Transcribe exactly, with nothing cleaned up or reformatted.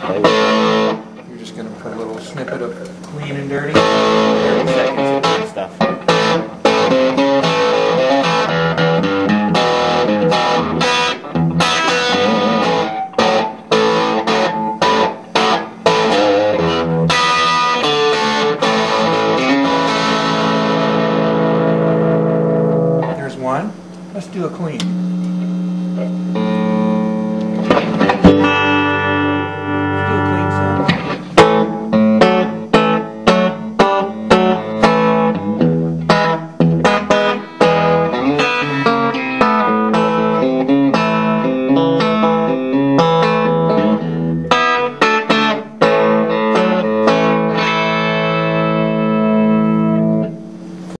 You're just going to put a little snippet of clean and dirty. thirty seconds of good stuff. There's one. Let's do a clean.